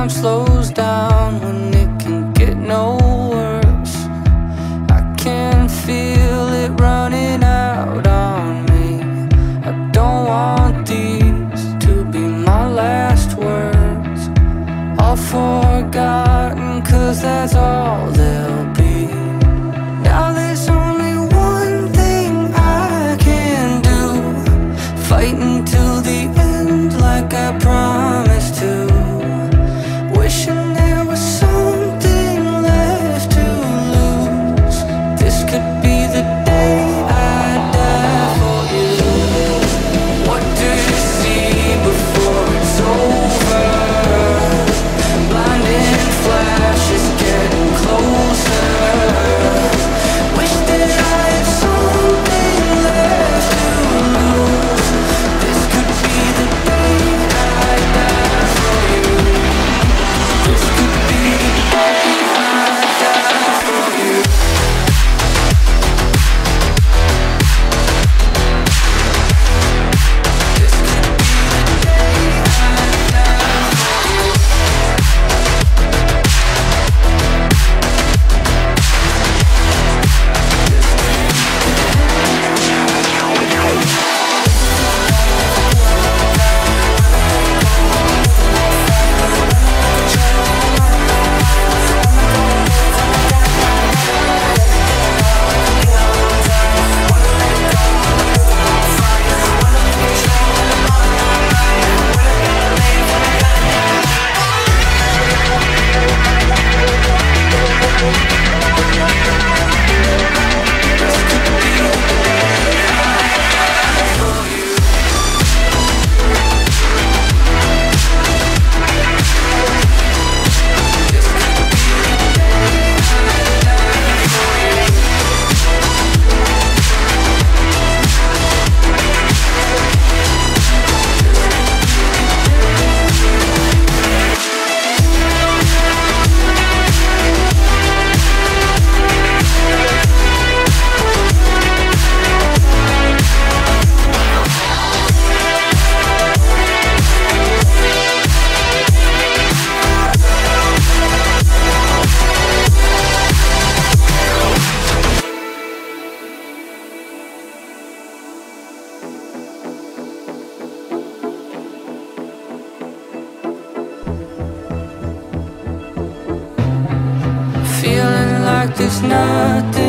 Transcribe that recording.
time slows down when it can get no worse. I can feel it running out on me. I don't want these to be my last words. All forgotten, 'cause that's all they'll be. Now there's only one thing I can do, fighting till the end like I promised to. Wishing there was something left to lose. This could be the day I die for you. What do you see before it's over? Blinding flashes getting closer. Wish that I had something left to lose. This could be the day I die for you. This could be the day I die for you. This could be the day I die for you. Feeling like there's nothing